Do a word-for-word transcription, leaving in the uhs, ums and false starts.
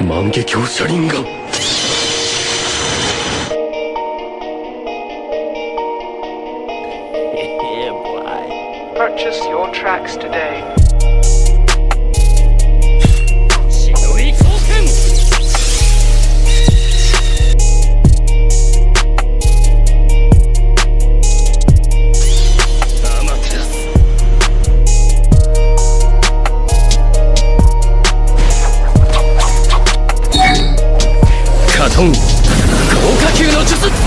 万華鏡車輪ガン。 Purchase your tracks today. 忍び光剣。アマテラス。カトン。高火球の術。